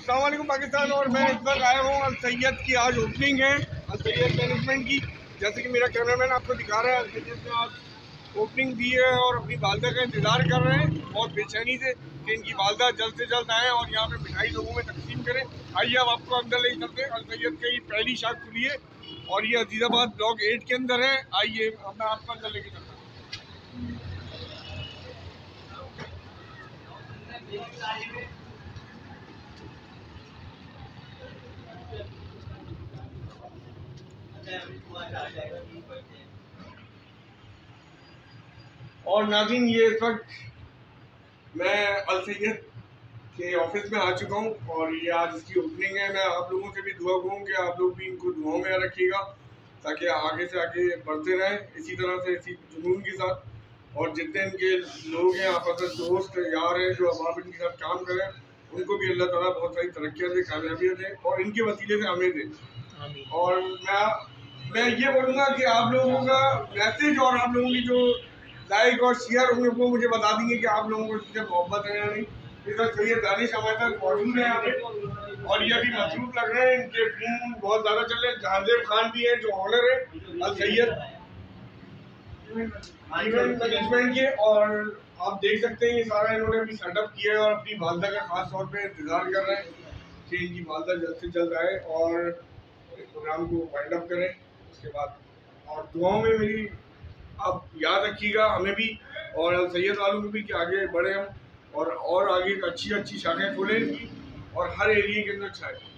अस्सलाम वालेकुम पाकिस्तान। और मैं इस वक्त आया हूँ अल सैयद की। आज ओपनिंग है अल सैयद मैनेजमेंट की। जैसे कि मेरा कैमरामैन आपको दिखा रहा है, अल सैयद ने आज ओपनिंग दी है और अपनी वालदा का इंतज़ार कर रहे हैं बहुत बेचैनी से कि इनकी वालदा जल्द से जल्द आए और यहाँ पे मिठाई लोगों में तकसीम करें। आइए अब आपको अंदर ले चलते हैं। अल सैयद की पहली शाख खुली है और ये अजीज़ाबाद ब्लॉक 8 के अंदर है। आइए अब मैं आपको अंदर लेके चलता हूँ। और नाज़रीन, ये इस वक्त मैं अल सैयद के ऑफिस में आ चुका हूँ और ये आज इसकी ओपनिंग है। मैं आप लोगों से भी दुआ करूँ कि आप लोग भी इनको दुआओं में रखिएगा ताकि आगे से आगे बढ़ते रहें इसी तरह से, इसी जुनून के साथ। और जितने इनके लोग हैं, आपस में दोस्त यार हैं जो अब इनके साथ काम करें, उनको भी अल्लाह ताला बहुत सारी तरक्कियाँ दें, कामयाबियाँ दें और इनके वसीले से हमें दें। और मैं ये बोलूँगा कि आप लोगों का मैसेज और आप लोगों की जो लाइक और शेयर होंगे वो मुझे बता देंगे कि आप लोगों को इससे मोहब्बत है या नहीं। इस वक्त सैयद दानिश हमारे साथ मौजूद है यहाँ पे और ये अभी मसरूफ लग रहे हैं। इनके फिल्म बहुत ज़्यादा चल रहे हैं। जहांजेब खान भी है जो ऑनर है अल सैयद इवेंट मैनेजमेंट के। और आप देख सकते हैं ये सारा इन्होंने अभी सेटअप किया है और अपनी वालदा का खास तौर पे इंतज़ार कर रहे हैं कि इनकी वालदा जल्द से जल्द आए और इस प्रोग्राम को वाइंड अप करें। उसके बाद और दुआओं में मेरी आप याद रखिएगा हमें भी और अल सैयद वालों को भी कि आगे बढ़े हम और आगे अच्छी अच्छी शाखाएं खोलें इनकी और हर एरिया के अंदर छाए।